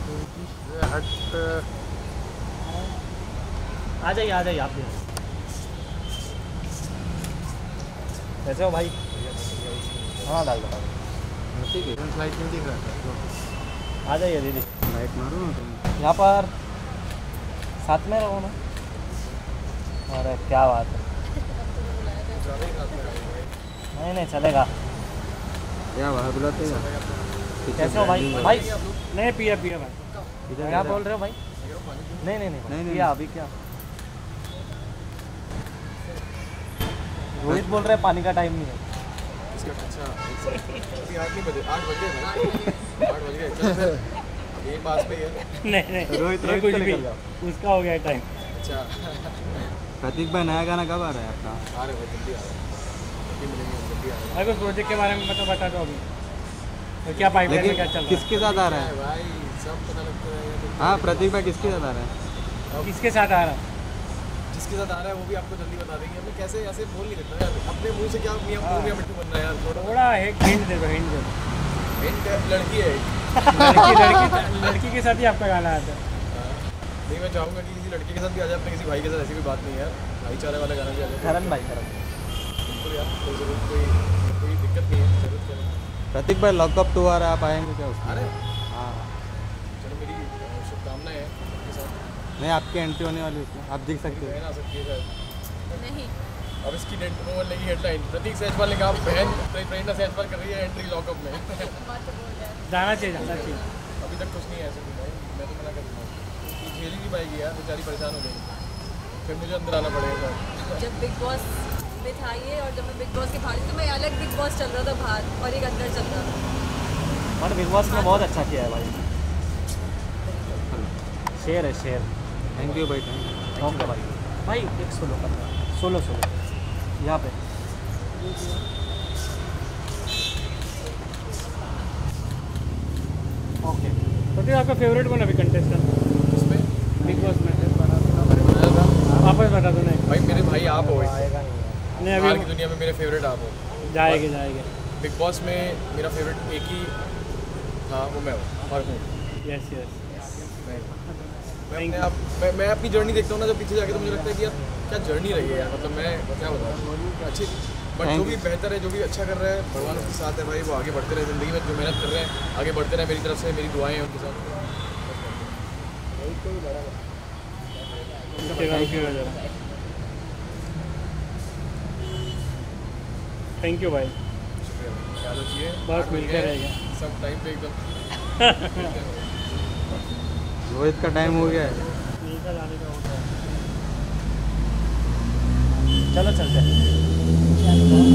आ जाइए आप भी। कैसे हो भाई? हाँ डाल दो। ठीक है, लाइट नहीं दिख रहा था। आ जाइए दीदी। लाइट मारो ना तुम। यहाँ पर साथ में रहो ना। अरे क्या बात है। नहीं चलेगा। क्या बाहर बुलाते हैं? कैसे हो भाई? भाई नहीं पिया भाई। क्या बोल रहे हो भाई? नहीं पिया अभी क्या? रोहित बोल रहे हैं पानी का टाइम नहीं है। अच्छा, अभी 8 नहीं बजे, 8 बज गए। 8 बज गए, चल फिर ये पास पे है। नहीं रोहित कुछ भी उसका हो गया टाइम। अच्छा प्रतीक भाई, नया गाना कब आ रहा है अपना? आ रहा है भाई, जल्दी आ रहा है, जल्दी मिलेंगे, जल्दी आ रहा है भाई। कुछ प्रोजेक्ट के बारे में बता दो अभी। तो क्या पाइपलाइन में क्या चल रहा है? किसके साथ आ रहा है भाई? सब पता लगता है। हाँ प्रतीक भाई किसके साथ आ रहा है? किसके साथ आ रहा है? जिसके साथ आ रहा है वो भी आपको जल्दी बता देंगे। हमें कैसे ऐसे बोल नहीं सकते यार, अपने मुंह से क्या मुंह में मिट्टू बनना है यार। थोड़ा एक हिंट दे दो। हिंट लड़की है। लड़की के साथ ही आपका गाना आता है। नहीं, मैं चाहूँगा कि किसी लड़के के साथ भी आ जाए, अपने किसी भाई के साथ। ऐसी कोई बात नहीं है यार, भाईचारे वाला गाना भी आ जाए। करण भाई बिल्कुल यार, कोई दिक्कत नहीं है, जरूरत करें। प्रतीक भाई लॉकअप 2 आ रहा है, आप आएंगे क्या उसमें? अरे हाँ चलो, मेरी शुभकामनाएं हैं आपके साथ। नहीं, आपकी एंट्री होने वाली उसमें, आप दिख सकते हो। आ सकती है नहीं। अब इसकी वो लगी हेडलाइन, प्रतीक सहजपाल ने कहा बहन प्रेरणा सहजपाल कर रही है एंट्री लॉकअप में। जाना चाहिए। अभी तक कुछ नहीं है ऐसे भाई, मैं तो मना कर दूँगा। झेल ही नहीं पाएगी यार, बेचारी परेशान हो जाएगी, फिर मुझे अंदर आना पड़ेगा। जब बिग बॉस में था ये, और जब मैं बिग बॉस के बाहर तो मैं अलग बिग बॉस चल रहा था बाहर, और एक अंदर चल रहा था। और बिग बॉस ने बहुत अच्छा किया है भाई। शेर है शेर। थैंक यू भाई, थैंक यू। ओके भाई एक सोलो करना, सोलो यहाँ पे। ओके तो फिर आपका फेवरेट कौन है अभी कंटेस्टेंट उसमें बिग बॉस में? वापस बता दो। नहीं भाई, मेरे भाई आप हो। नहीं बाहर अभी की दुनिया में मेरे फेवरेट आप हो। जाएंगे। बिग बॉस में मेरा फेवरेट एक ही था, वो मैं हूँ और हूँ। यस मैं अपनी जर्नी देखता हूँ ना, जब पीछे जाके, तो मुझे लगता है कि यार क्या जर्नी रही है यार। मतलब मैं क्या बताऊँ, अच्छी, बट जो भी बेहतर है, जो भी अच्छा कर रहा है, भगवान उसके साथ है भाई। वो आगे बढ़ते रहे ज़िंदगी में, जो मेहनत कर रहे हैं आगे बढ़ते रहे। मेरी तरफ से मेरी दुआएं हैं उनके साथ। थैंक यू भाई। शुक्रिया, ख्याल रखिए। बस मिलते रहेगा सब टाइम पे एकदम। रोहित का टाइम हो गया है, जाने का होता है। चलो चलते हैं।